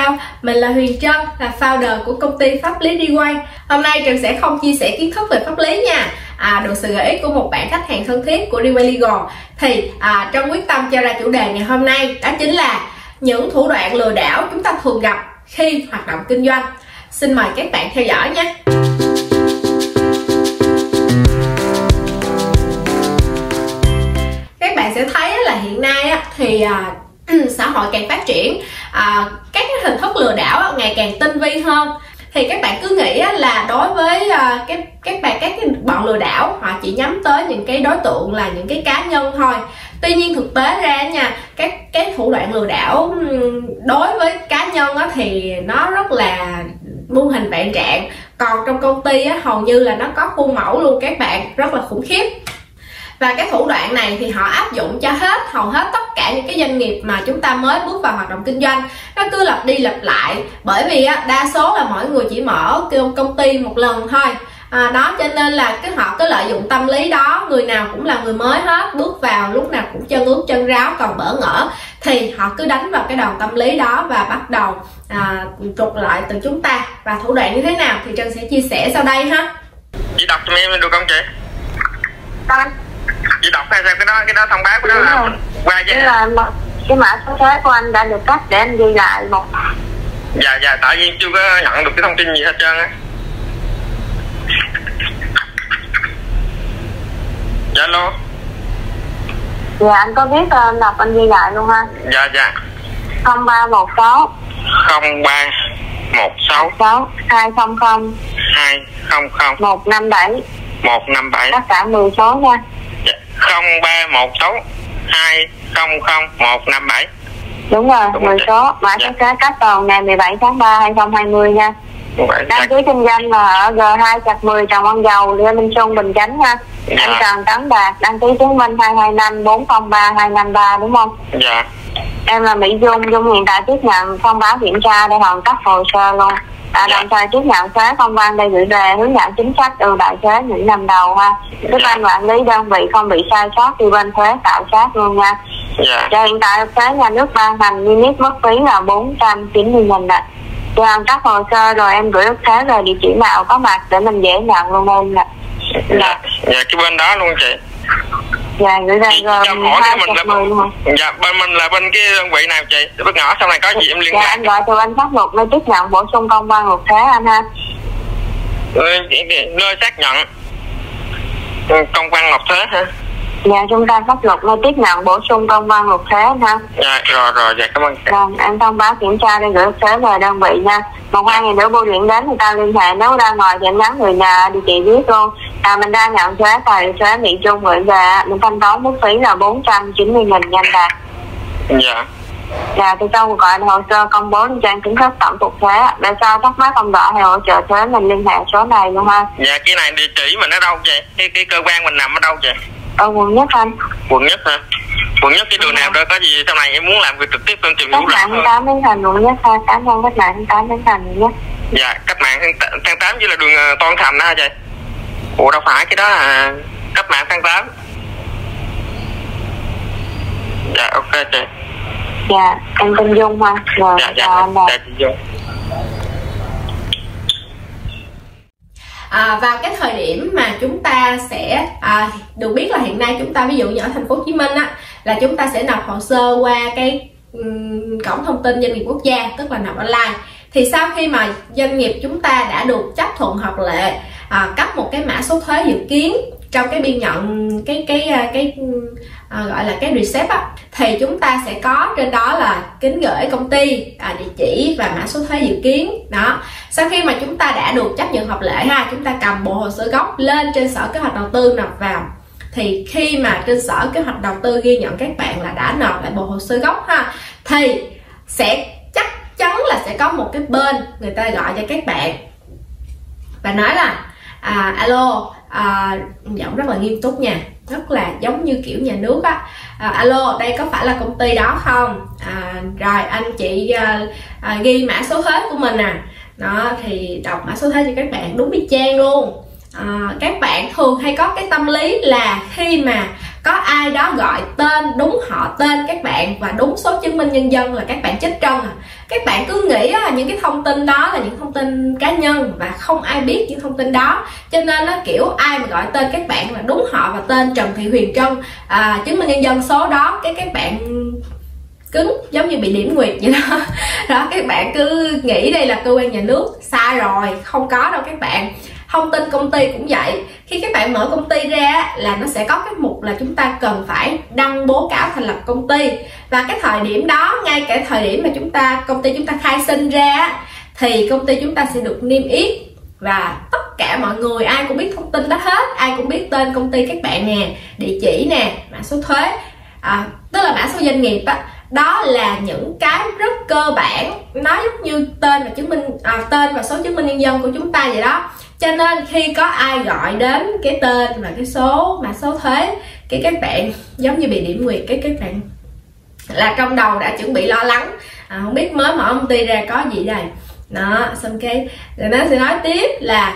chào, mình là Huyền Trân, là founder của công ty pháp lý DeWay. Hôm nay Trân sẽ không chia sẻ kiến thức về pháp lý nha, được sự gợi ý của một bạn khách hàng thân thiết của DeWay Legal. Thì Trân quyết tâm cho ra chủ đề ngày hôm nay, đó chính là những thủ đoạn lừa đảo chúng ta thường gặp khi hoạt động kinh doanh. Xin mời các bạn theo dõi nhé. Các bạn sẽ thấy là hiện nay thì xã hội càng phát triển, các cái hình thức lừa đảo ngày càng tinh vi hơn. Thì các bạn cứ nghĩ là đối với các bọn lừa đảo, họ chỉ nhắm tới những cái đối tượng là những cái cá nhân thôi. Tuy nhiên thực tế ra nha, cái thủ đoạn lừa đảo đối với cá nhân thì nó rất là muôn hình vạn trạng. Còn trong công ty hầu như là nó có khuôn mẫu luôn các bạn, rất là khủng khiếp. Và cái thủ đoạn này thì họ áp dụng cho hầu hết tất cả những cái doanh nghiệp mà chúng ta mới bước vào hoạt động kinh doanh. Nó cứ lặp đi lặp lại, bởi vì đa số là mọi người chỉ mở công ty một lần thôi. Đó, cho nên là họ cứ lợi dụng tâm lý đó, người nào cũng là người mới hết, bước vào lúc nào cũng chân ướt chân ráo còn bỡ ngỡ, thì họ cứ đánh vào cái đòn tâm lý đó và bắt đầu trục lợi từ chúng ta. Và thủ đoạn như thế nào thì Trân sẽ chia sẻ sau đây ha. Chị đọc cho em được không chị? Con Chị đọc hay sao cái đó thông báo của đó là mình qua chứ? là cái mã số thuế của anh đã được cấp để anh ghi lại một. Dạ, tại vì chưa có nhận được cái thông tin gì hết trơn á. Dạ alo. Dạ anh có biết đọc anh ghi lại luôn ha. Dạ 0316 0316 200 200 157 157 tất cả 10 số nha. dạ. 0316 200 157. Đúng rồi, 10 số. Mã số thuế cấp vào ngày 17 tháng 3 2020 nha. Đăng ký kinh doanh là ở G2/10 Trần Văn Dầu, Lê Minh Xuân, Bình Chánh nha. Anh Trần Tấn Đạt, đăng ký chứng minh 225 403 253 đúng không? Dạ. Em là Mỹ Dung hiện tại tiếp nhận thông báo kiểm tra để hoàn tất hồ sơ luôn. Đồng thời tiếp nhận thuế công văn đây gửi về hướng dẫn chính sách ưu đãi thuế những năm đầu ha. Các ban quản lý đơn vị không bị sai sót khi bên thuế khảo sát luôn nha. Cho hiện tại thuế nhà nước ban hành niêm yết mất phí là 490.000 ạ. Cho hoàn tất hồ sơ rồi em gửi thuế về địa chỉ nào có mặt để mình dễ nhận luôn em nè. Dạ, cái bên đó luôn chị. Dạ, gửi về G2/10 luôn. Dạ, bên mình là bên cái đơn vị nào chị? Bất ngỏ sau này có gì em liên lạc. Dạ, anh gọi từ anh pháp luật nơi tiếp nhận bổ sung công văn nộp thuế anh ha. Nơi xác nhận công văn nộp thuế hả? Dạ, trung tâm pháp luật nơi tiếp nhận bổ sung công văn nộp thuế ha. Dạ, rồi, dạ cảm ơn. Vâng, em thông báo kiểm tra để gửi thuế về đơn vị nha. 1-2 ngày nữa bưu điện đến thì tao liên hệ, nếu ra ngoài thì em nhắn người nhà địa chỉ biết luôn. Mình đang nhận thuế tài thuế Mỹ Trung gửi về, mình thanh toán mức phí là 490.000 nhanh đạt. Dạ. Dạ, tôi cho gọi hồ sơ công bố trên trang chính thức tổng cục thuế. Để sau thắc mắc không rõ hay hỗ trợ thuế mình liên hệ số này luôn ha. Dạ, cái này địa chỉ mình ở đâu chị? Cái cơ quan mình nằm ở đâu chị? Ở quận Nhất anh. Quận Nhất hả? Quận Nhất cái đường nào đó có gì sau này em muốn làm việc trực tiếp con tìm hiểu rõ hơn. Cách mạng 8 Bến Thành quận Nhất ha, cảm ơn cách mạng 8 Bến Thành quận Nhất. Dạ, cách mạng tháng 8 với là đường Tôn Thành đó hả chị? Ủa đâu phải, cái đó là cách mạng tháng 8. Dạ, ok chị. Dạ, em tên Dung ha. Rồi, dạ chị Dung. Vào cái thời điểm mà chúng ta sẽ được biết là hiện nay chúng ta ví dụ như ở thành phố Hồ Chí Minh là chúng ta sẽ nộp hồ sơ qua cái cổng thông tin doanh nghiệp quốc gia, tức là nộp online. Thì sau khi mà doanh nghiệp chúng ta đã được chấp thuận hợp lệ cấp một cái mã số thuế dự kiến trong cái biên nhận gọi là cái receipt thì chúng ta sẽ có trên đó là kính gửi công ty, địa chỉ và mã số thuế dự kiến đó. Sau khi mà chúng ta đã được chấp nhận hợp lệ chúng ta cầm bộ hồ sơ gốc lên trên sở kế hoạch đầu tư nộp vào. Thì khi mà trên sở kế hoạch đầu tư ghi nhận các bạn là đã nộp lại bộ hồ sơ gốc thì sẽ chắc chắn là sẽ có một cái bên người ta gọi cho các bạn và nói là alo, giọng rất là nghiêm túc nha, rất là giống như kiểu nhà nước alo, đây có phải là công ty đó không? Rồi anh chị ghi mã số thuế của mình đó, thì đọc mã số thuế cho các bạn đúng y chang luôn. Các bạn thường hay có cái tâm lý là khi mà có ai đó gọi tên đúng họ tên các bạn và đúng số chứng minh nhân dân là các bạn chết trân à. Các bạn cứ nghĩ những cái thông tin đó là những thông tin cá nhân và không ai biết những thông tin đó, cho nên kiểu ai mà gọi tên các bạn là đúng họ và tên Trần Thị Huyền Trân, chứng minh nhân dân số đó, các bạn cứng giống như bị điểm nguyệt vậy đó. Đó, các bạn cứ nghĩ đây là cơ quan nhà nước, sai rồi, không có đâu các bạn. Thông tin công ty cũng vậy, khi các bạn mở công ty ra là nó sẽ có cái mục là chúng ta cần phải đăng báo cáo thành lập công ty, và cái thời điểm đó, ngay cả thời điểm mà công ty chúng ta khai sinh ra thì công ty chúng ta sẽ được niêm yết, và tất cả mọi người ai cũng biết thông tin đó hết, ai cũng biết tên công ty các bạn nè, địa chỉ nè, mã số thuế, tức là mã số doanh nghiệp á. Đó là những cái rất cơ bản, nó giống như tên và số chứng minh nhân dân của chúng ta vậy đó. Cho nên khi có ai gọi đến cái tên và cái mã số thuế, các bạn giống như bị điểm nguyệt, các bạn là trong đầu đã chuẩn bị lo lắng, không biết mới mở công ty ra có gì đây đó. Xong cái rồi nó sẽ nói tiếp là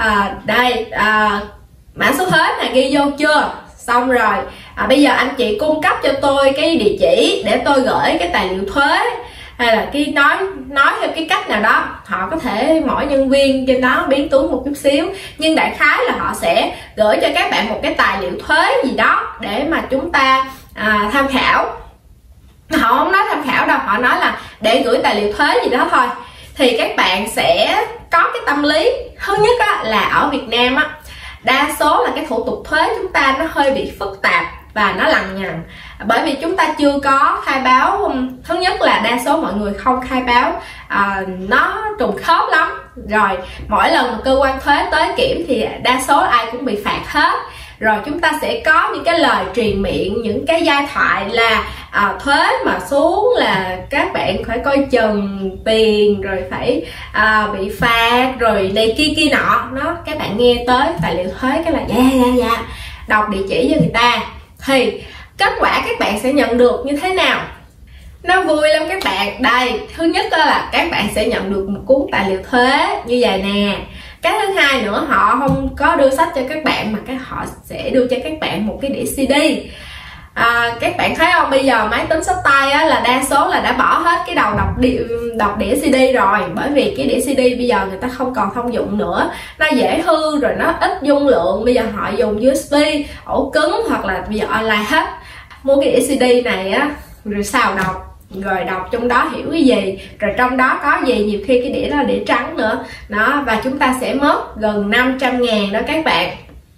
mã số thuế này ghi vô chưa, xong rồi bây giờ anh chị cung cấp cho tôi cái địa chỉ để tôi gửi cái tài liệu thuế, hay là cái nói theo cái cách nào đó. Họ có thể mỗi nhân viên trên đó biến tướng một chút xíu, nhưng đại khái là họ sẽ gửi cho các bạn một cái tài liệu thuế gì đó để mà chúng ta tham khảo. Họ không nói tham khảo đâu, họ nói là để gửi tài liệu thuế gì đó thôi. Thì các bạn sẽ có cái tâm lý thứ nhất là ở Việt Nam đa số là cái thủ tục thuế chúng ta nó hơi bị phức tạp và nó lằng nhằng, bởi vì chúng ta chưa có khai báo. Thứ nhất là đa số mọi người không khai báo, nó trùng khớp lắm, rồi mỗi lần cơ quan thuế tới kiểm thì đa số ai cũng bị phạt hết. Rồi chúng ta sẽ có những cái lời truyền miệng, những cái giai thoại là thuế mà xuống là các bạn phải coi chừng tiền, rồi phải bị phạt, rồi này kia nọ. Các bạn nghe tới tài liệu thuế cái là dạ đọc địa chỉ cho người ta. Thì kết quả các bạn sẽ nhận được như thế nào? Nó vui lắm các bạn. Đây, thứ nhất là các bạn sẽ nhận được một cuốn tài liệu thuế như vậy nè. Cái thứ hai nữa, họ không có đưa sách cho các bạn mà họ sẽ đưa cho các bạn một cái đĩa CD. Các bạn thấy không, bây giờ máy tính xách tay là đa số là đã bỏ hết cái đầu đọc đĩa CD rồi, bởi vì cái đĩa CD bây giờ người ta không còn thông dụng nữa, nó dễ hư, rồi nó ít dung lượng. Bây giờ họ dùng USB, ổ cứng, hoặc là bây giờ online hết. Mua cái đĩa CD này rồi sao đọc, rồi đọc trong đó hiểu cái gì, rồi trong đó có gì, nhiều khi cái đĩa đó là đĩa trắng nữa đó, và chúng ta sẽ mất gần 500.000 đó các bạn.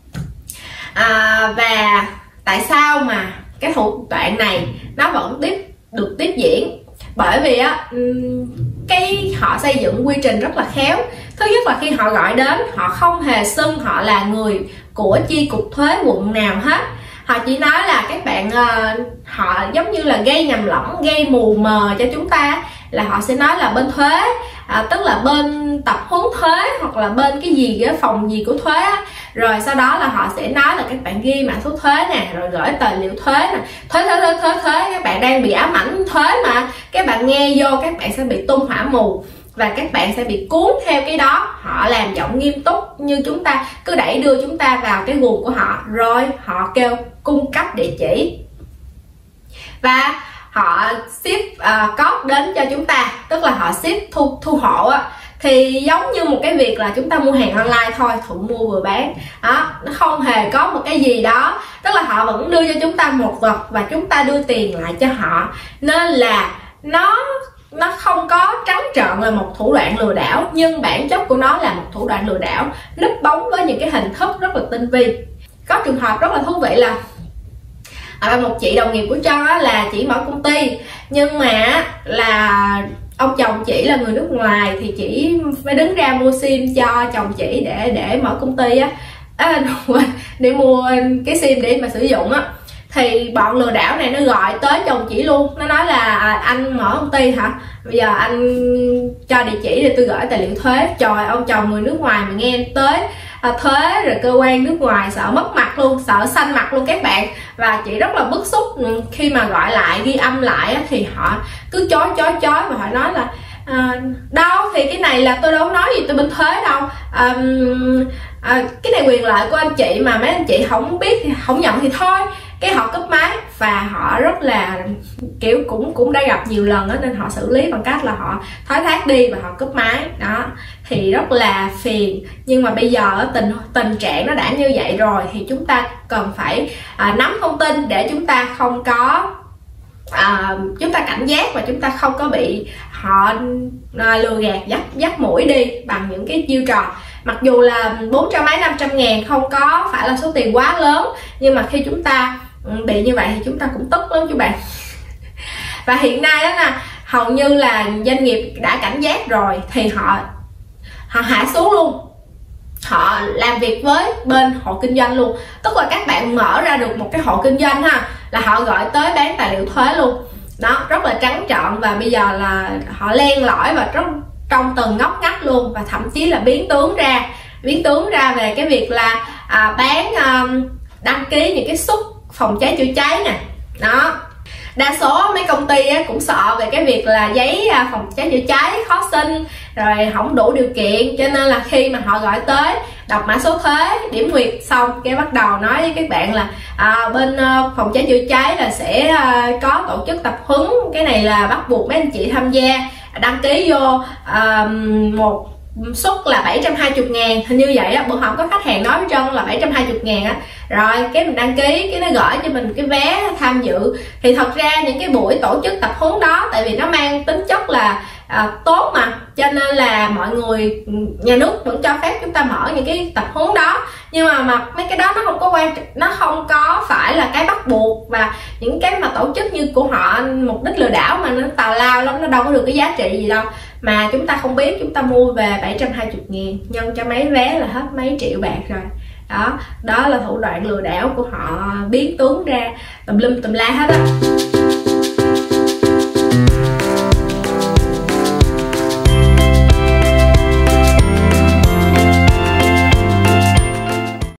Và tại sao mà cái thủ đoạn này nó vẫn được tiếp diễn? Bởi vì họ xây dựng quy trình rất là khéo. Thứ nhất là khi họ gọi đến, họ không hề xưng họ là người của chi cục thuế quận nào hết. Họ chỉ nói là các bạn, họ giống như là gây nhầm lẫn, gây mù mờ cho chúng ta, là họ sẽ nói là bên thuế, tức là bên tập huấn thuế, hoặc là bên cái gì, cái phòng gì của thuế. Rồi sau đó là họ sẽ nói là các bạn ghi mã số thuế nè, rồi gửi tài liệu thuế nè, thuế. Các bạn đang bị ám ảnh thuế mà, các bạn nghe vô các bạn sẽ bị tung hỏa mù, và các bạn sẽ bị cuốn theo cái đó. Họ làm giọng nghiêm túc như chúng ta, cứ đưa chúng ta vào cái guồng của họ, rồi họ kêu cung cấp địa chỉ và họ ship code đến cho chúng ta, tức là họ ship thu hộ thì giống như một cái việc là chúng ta mua hàng online thôi, thuận mua vừa bán đó. Nó không hề có một cái gì đó, tức là họ vẫn đưa cho chúng ta một vật và chúng ta đưa tiền lại cho họ, nên là nó không có trắng trợn là một thủ đoạn lừa đảo, nhưng bản chất của nó là một thủ đoạn lừa đảo núp bóng với những cái hình thức rất là tinh vi. Có trường hợp rất là thú vị là một chị đồng nghiệp của Trân là chỉ mở công ty, nhưng mà là ông chồng chị là người nước ngoài, thì chị phải đứng ra mua sim cho chồng chị để mở công ty để mua cái sim để mà sử dụng Thì bọn lừa đảo này nó gọi tới chồng chị luôn, nó nói là anh mở công ty hả, bây giờ anh cho địa chỉ để tôi gửi tài liệu thuế. Trời, ông chồng người nước ngoài mà nghe tới thuế rồi cơ quan nước ngoài sợ mất mặt luôn, sợ xanh mặt luôn các bạn. Và chị rất là bức xúc khi mà gọi lại, ghi âm lại thì họ cứ chối và họ nói là đâu thì cái này là tôi đâu nói gì tôi bên thuế đâu, cái này quyền lợi của anh chị mà mấy anh chị không biết thì không nhận thì thôi. cái họ cúp máy. Và họ rất là kiểu cũng đã gặp nhiều lần đó, nên họ xử lý bằng cách là họ thoái thác đi và họ cúp máy đó, thì rất là phiền. Nhưng mà bây giờ tình trạng nó đã như vậy rồi thì chúng ta cần phải nắm thông tin để chúng ta không có chúng ta cảnh giác và chúng ta không có bị họ lừa gạt dắt mũi đi bằng những cái chiêu trò. Mặc dù là 400 mấy 500 ngàn không có phải là số tiền quá lớn, nhưng mà khi chúng ta bị như vậy thì chúng ta cũng tức lắm chú bạn. Và hiện nay đó nè, hầu như là doanh nghiệp đã cảnh giác rồi thì họ hạ xuống luôn, họ làm việc với bên hộ kinh doanh luôn. Tức là các bạn mở ra được một cái hộ kinh doanh ha, là họ gọi tới bán tài liệu thuế luôn đó, rất là trắng trợn. Và bây giờ là họ len lỏi vào trong từng ngóc ngách luôn, và thậm chí là biến tướng ra về cái việc là bán đăng ký những cái suất phòng cháy chữa cháy nè đó. Đa số mấy công ty cũng sợ về cái việc là giấy phòng cháy chữa cháy khó xin, rồi không đủ điều kiện, cho nên là khi mà họ gọi tới đọc mã số thuế điểm nguyệt xong cái bắt đầu nói với các bạn là bên phòng cháy chữa cháy là sẽ có tổ chức tập huấn, cái này là bắt buộc mấy anh chị tham gia, đăng ký vô một suất là 720 ngàn, hình như vậy á. Bữa hổm có khách hàng nói với Trân là 720 ngàn á, rồi cái mình đăng ký, cái nó gửi cho mình cái vé tham dự. Thì thật ra những cái buổi tổ chức tập huấn đó, tại vì nó mang tính chất là tốt mà, cho nên là mọi người, nhà nước vẫn cho phép chúng ta mở những cái tập huấn đó. Nhưng mà mấy cái đó nó không có nó không có phải là cái bắt buộc, và những cái mà tổ chức như của họ mục đích lừa đảo mà nó tào lao lắm, nó đâu có được cái giá trị gì đâu. Mà chúng ta không biết, chúng ta mua về 720 ngàn nhân cho mấy vé là hết mấy triệu bạc rồi đó. Đó là thủ đoạn lừa đảo của họ biến tướng ra tùm lum tùm la hết á.